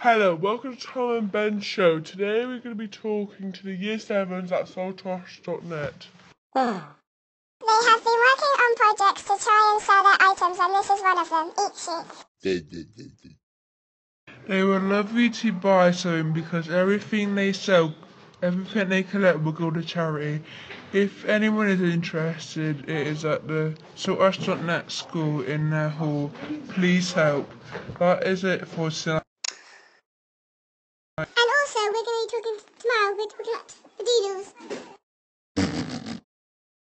Hello, welcome to Tom and Ben's show. Today we're going to be talking to the Year 7s at soultosh.net. They have been working on projects to try and sell their items, and this is one of them. Eat sheet. They would love you to buy something because everything they sell, everything they collect will go to charity. If anyone is interested, it is at the soultosh.net school in their hall. Please help. That is it for tonight.